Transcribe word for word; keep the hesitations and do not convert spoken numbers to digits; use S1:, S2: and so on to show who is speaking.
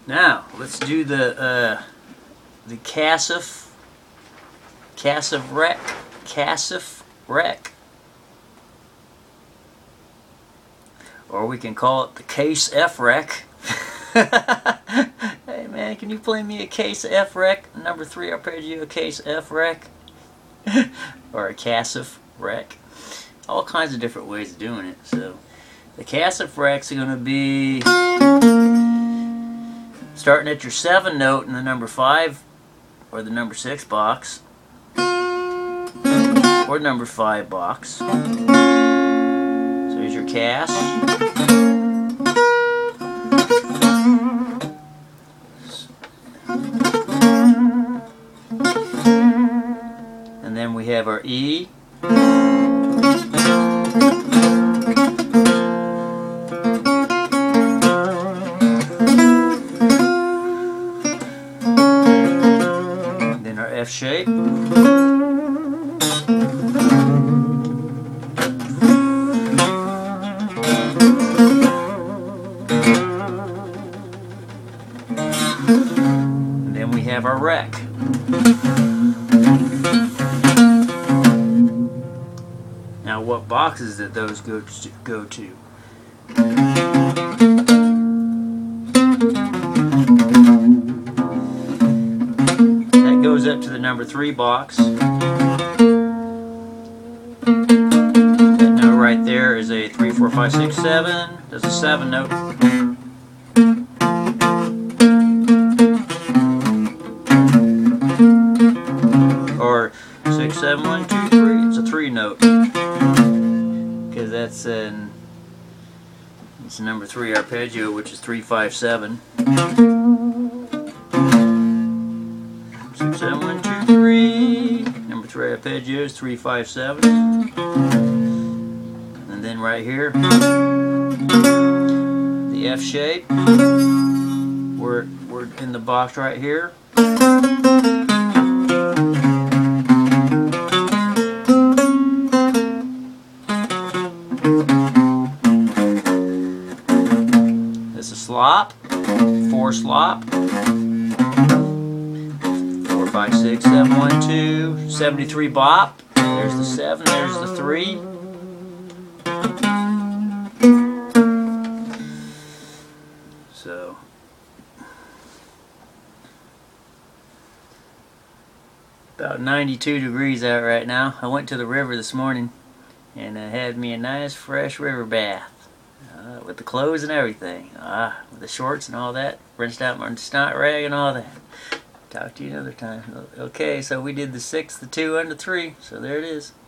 S1: Now let's do the uh, the Casif Casif Rec Casif Rec, or we can call it the Case F Rec. Hey man, can you play me a Case F Rec? Number three arpeggio Case F Rec, or a Casif Rec. All kinds of different ways of doing it. So the Casif Rec's are going to be starting at your seven note in the number five or the number six box or number five box. So here's your Cas. And then we have our E. F shape. And then we have our Rec. Now what boxes did those go to? Go to? Goes up to the number three box. That note right there is a three, four, five, six, seven. Does a seven note. Or six, seven, one, two, three. It's a three note because that's an it's a number three arpeggio, which is three, five, seven. Seven, one, two, three. Number three arpeggios, three, five, seven. And then right here, the F shape. We're we're in the box right here. This is slop, four slop. Five, six, seven, one, two, seventy-three bop. There's the seven, there's the three. So about ninety-two degrees out right now. I went to the river this morning and I had me a nice fresh river bath uh, with the clothes and everything. Ah, with the shorts and all that. Rinsed out my snot rag and all that. Talk to you another time. Okay, so we did the six, the two, and the three. So there it is.